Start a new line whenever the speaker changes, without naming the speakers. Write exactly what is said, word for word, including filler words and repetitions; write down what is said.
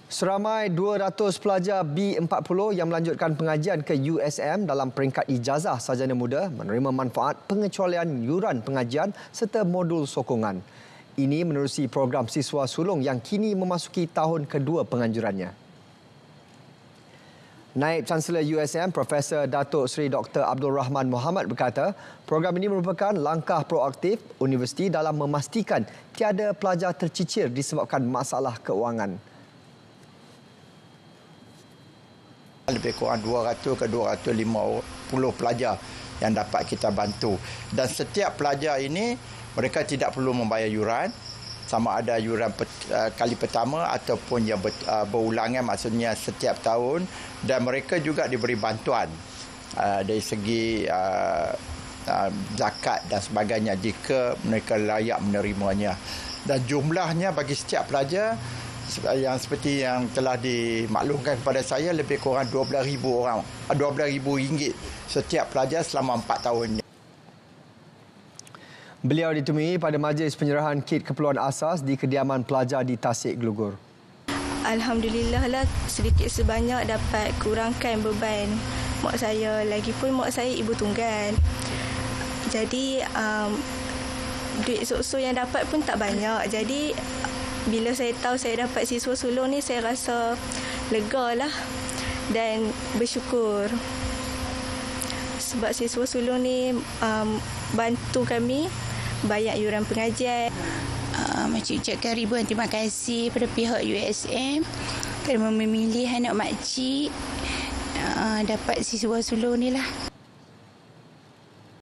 Seramai dua ratus pelajar B empat puluh yang melanjutkan pengajian ke U S M dalam peringkat ijazah sarjana muda menerima manfaat pengecualian yuran pengajian serta modul sokongan. Ini menerusi program siswa sulung yang kini memasuki tahun kedua penganjurannya. Naib Chancellor U S M Profesor Datuk Seri Doktor Abdul Rahman Mohamad berkata, program ini merupakan langkah proaktif universiti dalam memastikan tiada pelajar tercicir disebabkan masalah keuangan.
Lebih kurang dua ratus ke dua ratus lima puluh pelajar yang dapat kita bantu. Dan setiap pelajar ini, mereka tidak perlu membayar yuran, sama ada yuran pet, uh, kali pertama ataupun yang ber, uh, berulangan, maksudnya setiap tahun. Dan mereka juga diberi bantuan uh, dari segi uh, uh, zakat dan sebagainya jika mereka layak menerimanya. Dan jumlahnya bagi setiap pelajar, yang seperti yang telah dimaklumkan kepada saya, lebih kurang dua belas ribu orang, dua belas ribu ringgit setiap pelajar selama empat tahun.
Beliau ditemui pada majlis penyerahan kit keperluan asas di kediaman pelajar di Tasik Glogor.
Alhamdulillah lah, sedikit sebanyak dapat kurangkan beban mak saya. Lagipun mak saya ibu tunggal. Jadi um, duit sok-sok yang dapat pun tak banyak. Jadi bila saya tahu saya dapat siswa sulung ni, saya rasa lega lah dan bersyukur. Sebab siswa sulung ni um, bantu kami bayar yuran pengajian.
Uh, Makcik ucapkan ribuan terima kasih kepada pihak U S M kerana memilih anak makcik uh, dapat siswa sulung ni lah.